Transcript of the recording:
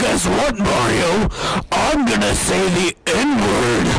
guess what, Mario? I'm gonna say the N-word.